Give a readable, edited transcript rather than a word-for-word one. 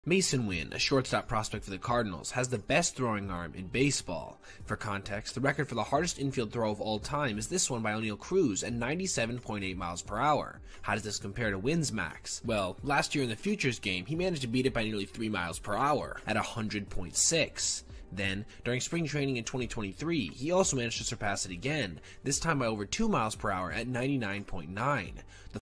Masyn Winn, a shortstop prospect for the Cardinals, has the best throwing arm in baseball. For context, the record for the hardest infield throw of all time is this one by O'Neal Cruz at 97.8 miles per hour. How does this compare to Winn's max? Well, last year in the Futures game, he managed to beat it by nearly 3 miles per hour at 100.6. Then, during spring training in 2023, he also managed to surpass it again, this time by over 2 miles per hour at 99.9.